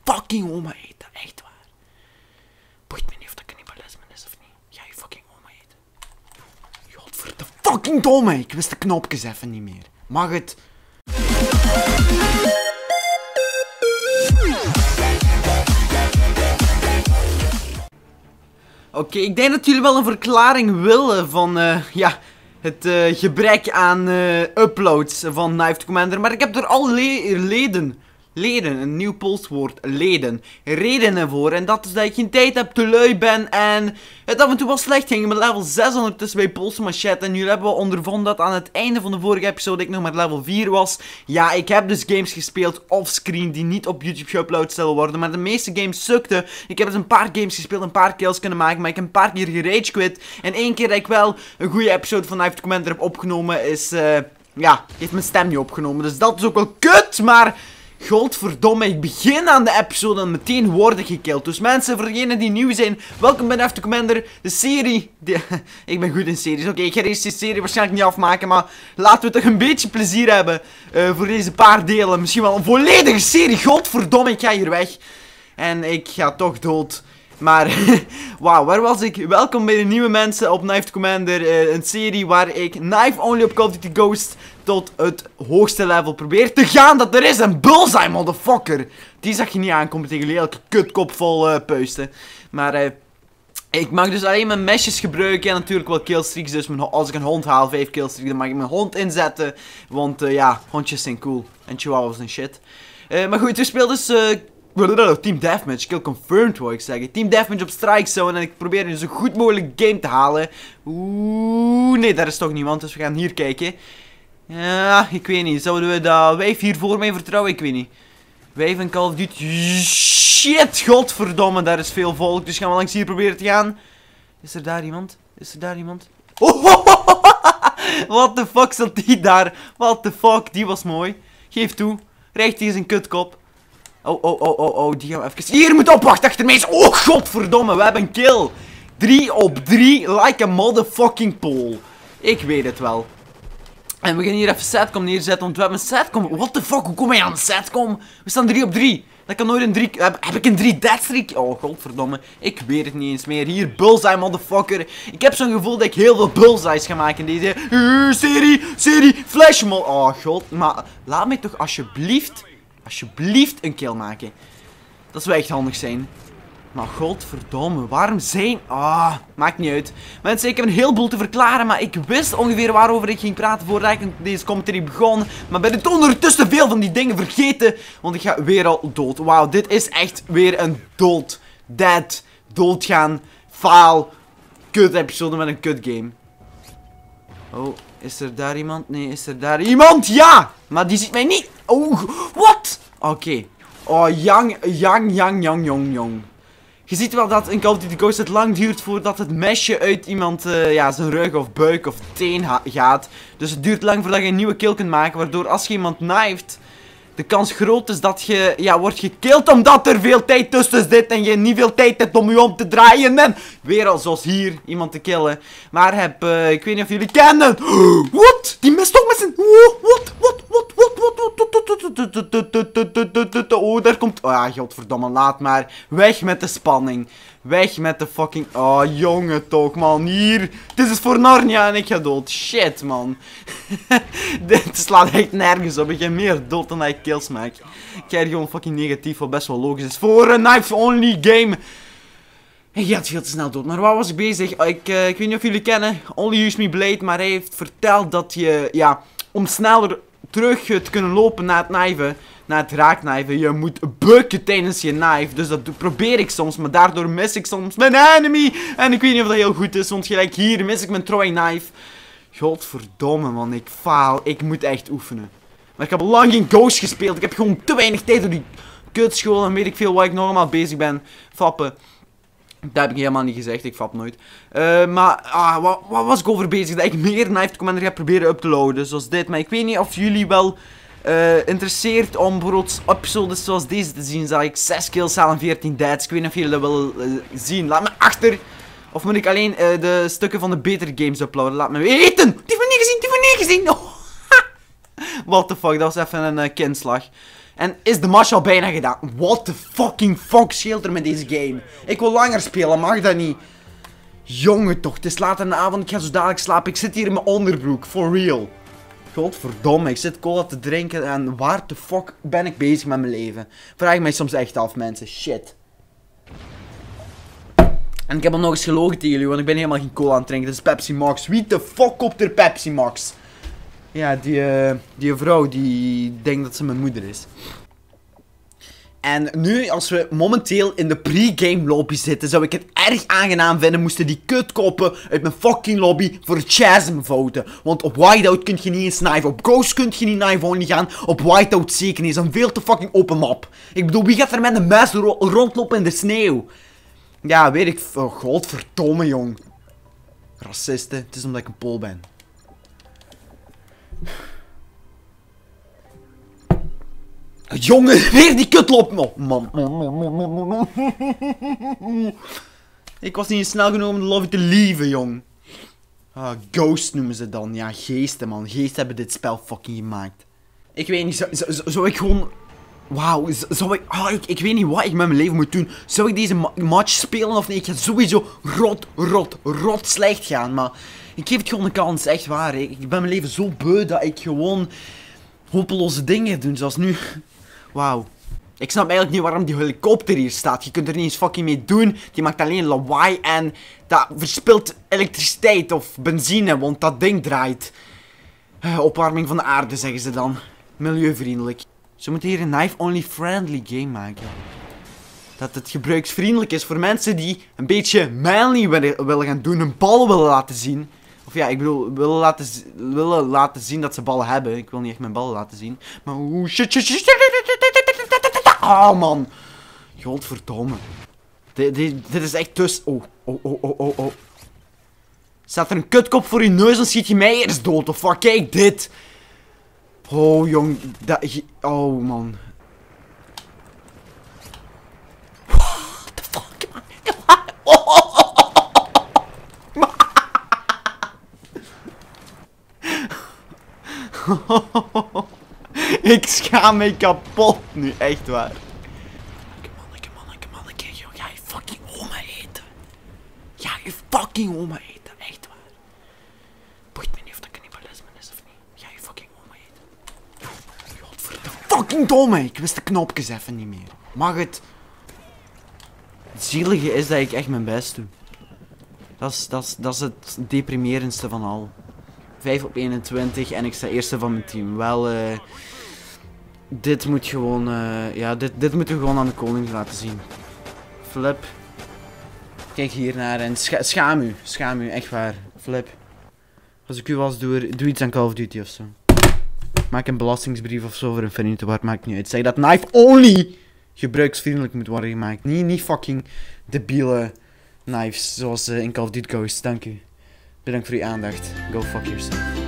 fucking oma eten. Echt waar. Boeit me niet of dat cannibalisme is of niet. Ga je fucking oma eten. Godverde fucking domme. Ik wist de knopjes even niet meer. Mag het? Oké, ik denk dat jullie wel een verklaring willen van, ja, het gebrek aan uploads van Knife Commander. Maar ik heb er al leden, een nieuw polswoord, redenen voor. En dat is dat ik geen tijd heb, te lui ben en het af en toe wel slecht ging. Met level 6 ondertussen bij Polse Machette. En jullie hebben wel ondervonden dat aan het einde van de vorige episode ik nog maar level 4 was. Ja, ik heb dus games gespeeld offscreen die niet op YouTube geüpload zullen worden. Maar de meeste games sukten. Ik heb dus een paar games gespeeld, een paar kills kunnen maken. Maar ik heb een paar keer gerage quit. En één keer dat ik wel een goede episode van Knife Commander heb opgenomen is, ja, heeft mijn stem niet opgenomen. Dus dat is ook wel kut, maar... Godverdomme, ik begin aan de episode en meteen worden gekild. Dus mensen, voor degenen die nieuw zijn, welkom bij Knife Commander, de serie. Ik ben goed in series. Oké, ik ga deze serie waarschijnlijk niet afmaken, maar laten we toch een beetje plezier hebben voor deze paar delen. Misschien wel een volledige serie. Godverdomme, ik ga hier weg. En ik ga toch dood. Maar, wauw, waar was ik? Welkom bij de nieuwe mensen op Knife Commander. Een serie waar ik Knife Only op Call of Duty Ghost tot het hoogste level probeer te gaan. Dat er is een bullseye, motherfucker. Die zag je niet aankomen tegen jullie elke kutkop vol puisten. Maar, ik mag dus alleen mijn mesjes gebruiken en natuurlijk wel killstreaks. Dus als ik een hond haal, 5 killstreaks, dan mag ik mijn hond inzetten. Want, ja, hondjes zijn cool. En chihuahuas en shit. Maar goed, we spelen dus... Team Deathmatch, kill confirmed wou ik zeggen. Team Deathmatch op Strike Zone en ik probeer een zo goed mogelijk game te halen. Oeh, nee, daar is toch niemand, dus we gaan hier kijken. Ja, ik weet niet, zouden we dat wijf hier voor mij vertrouwen? Ik weet niet. Wijf en Call of Duty, shit, godverdomme, daar is veel volk, dus gaan we langs hier proberen te gaan. Is er daar iemand? Is er daar iemand? Oh, what the fuck zat die daar? What the fuck, die was mooi. Geef toe, recht hier zijn kutkop. Oh, die gaan we even... Hier moet opwachten achter mij. Oh, godverdomme, we hebben een kill. 3 op 3, like a motherfucking pole. Ik weet het wel. En we gaan hier even setcom neerzetten, want we hebben een setcom. What the fuck, hoe kom je aan een setcom? We staan 3 op 3. Dat kan nooit een 3... Heb ik een 3 deathstreak? Oh, godverdomme. Ik weet het niet eens meer. Hier, bullseye, motherfucker. Ik heb zo'n gevoel dat ik heel veel bullseyes ga maken in deze serie, flashmol. Oh, god. Maar laat mij toch alsjeblieft een kill maken. Dat zou echt handig zijn. Maar godverdomme, waarom zijn... maakt niet uit. Mensen, ik heb een heleboel te verklaren, maar ik wist ongeveer waarover ik ging praten voordat ik deze commentary begon. Maar ben ik ondertussen veel van die dingen vergeten, want ik ga weer al dood. Wauw, dit is echt weer een doodgaan, faal, kut episode met een kut game. Oh, is er daar iemand? Nee, is er daar iemand? Ja! Maar die ziet mij niet. Oh, wat? Oké. Oh, jong. Je ziet wel dat in Call of Duty Ghost het lang duurt voordat het mesje uit iemand, ja, zijn rug of buik of teen gaat. Dus het duurt lang voordat je een nieuwe kill kunt maken, waardoor als je iemand knifet, de kans groot is dat je, ja, wordt gekillt omdat er veel tijd tussen zit en je niet veel tijd hebt om je om te draaien en weer al zoals hier iemand te killen. Maar ik weet niet of jullie kennen. Wat? Die mist ook met zijn... Wat? Oh, daar komt... Oh ja, godverdomme, laat maar. Weg met de spanning. Weg met de fucking... Oh, jongen toch, man. Hier. Dit is voor Narnia en ik ga dood. Shit, man. Dit slaat echt nergens op. Ik ga meer dood dan dat ik kills maak. Ik krijg gewoon fucking negatief, wat best wel logisch is. Voor een knife-only game. Ik ga veel te snel dood. Maar waar was ik bezig? Ik weet niet of jullie kennen. Only Use Me Blade. Maar hij heeft verteld dat je... Ja, om sneller terug te kunnen lopen naar het kniven, naar het raakkniven, je moet bukken tijdens je knife. Dus dat probeer ik soms, maar daardoor mis ik soms mijn enemy. En ik weet niet of dat heel goed is, want gelijk hier mis ik mijn throwing knife. Godverdomme, man, ik faal. Ik moet echt oefenen. Maar ik heb lang geen Ghost gespeeld. Ik heb gewoon te weinig tijd door die kutschool en weet ik veel waar ik normaal bezig ben. Fappen. Dat heb ik helemaal niet gezegd, ik fap nooit. Wat was ik over bezig? Dat ik meer Knife Commander ga proberen up te loaden, zoals dit. Maar ik weet niet of jullie wel interesseert om bijvoorbeeld episodes zoals deze te zien. Zal ik 6 kills halen en 14 deaths. Ik weet niet of jullie dat willen zien. Laat me achter. Of moet ik alleen de stukken van de betere games uploaden? Laat me weten! Die van niet gezien, die van niet gezien! Oh. What the fuck, dat was even een kindslag. En is de match al bijna gedaan? What the fucking fuck scheelt er met deze game? Ik wil langer spelen, mag dat niet? Jongen toch, het is laat in de avond, ik ga zo dadelijk slapen. Ik zit hier in mijn onderbroek, for real. Godverdomme, ik zit cola te drinken en waar de fuck ben ik bezig met mijn leven? Vraag ik mij soms echt af, mensen. Shit. En ik heb al nog eens gelogen tegen jullie, want ik ben helemaal geen cola aan het drinken. Dit is Pepsi Max. Wie de fuck koopt er Pepsi Max? Ja, die vrouw die denkt dat ze mijn moeder is. En nu, als we momenteel in de pre-game lobby zitten, zou ik het erg aangenaam vinden moesten die kutkoppen uit mijn fucking lobby voor Chasm voten. Want op Whiteout kun je niet eens knife, op Ghost kun je niet knife only gaan, op Whiteout zeker niet. Het is een veel te fucking open map. Ik bedoel, wie gaat er met een mes rondlopen in de sneeuw? Ja, weet ik. Oh, godverdomme, jong. Racisten. Het is omdat ik een Pool ben. Jongen, weer die kutlop. Oh, man. Ik was niet snel genoeg om de lobby te lieven, jong. Ah, Ghost noemen ze dan. Ja, geesten, man. Geesten hebben dit spel fucking gemaakt. Ik weet niet, zou ik gewoon... Wauw, zou ik... ik weet niet wat ik met mijn leven moet doen. Zou ik deze match spelen of nee? Ik ga sowieso rot slecht gaan. Maar ik geef het gewoon een kans, echt waar. Ik ben mijn leven zo beu dat ik gewoon hopeloze dingen doe, zoals nu. Wauw. Ik snap eigenlijk niet waarom die helikopter hier staat. Je kunt er niet eens fucking mee doen. Die maakt alleen lawaai en dat verspilt elektriciteit of benzine, want dat ding draait. Opwarming van de aarde, zeggen ze dan. Milieuvriendelijk. Ze moeten hier een knife-only friendly game maken. Dat het gebruiksvriendelijk is voor mensen die een beetje manly willen gaan doen. Hun ballen willen laten zien. Of ja, ik bedoel, willen laten zien dat ze ballen hebben. Ik wil niet echt mijn ballen laten zien. Maar oeh, shit. Oh man. Godverdomme. Dit is echt tussen. Oh. Staat er een kutkop voor je neus, dan schiet je mij eerst dood. Of wat, kijk dit. Oh jong, oh man. What the fuck, man? Ik schaam me kapot nu, echt waar. Manneke, joh, ga je fucking oma eten. Ga je fucking oma eten, echt waar. Boeit me niet of dat cannibalisme is of niet. Ga je fucking oma eten. Godverdomme. Fucking domme, ik wist de knopjes even niet meer. Mag het? Het zielige is dat ik echt mijn best doe. Dat is het deprimerendste van al. 5 op 21 en ik sta eerste van mijn team. Wel, dit moet gewoon, ja, dit moeten we gewoon aan de koning laten zien. Flip. Kijk hier naar en schaam u, echt waar. Flip. Als ik u was, doe iets aan Call of Duty ofzo. Maak een belastingsbrief ofzo voor een vriend, waar maakt niet uit. Zeg dat knife only gebruiksvriendelijk moet worden gemaakt. Niet fucking debiele knives zoals in Call of Duty Ghost. Dank u. Bedankt voor uw aandacht. Go fuck yourself.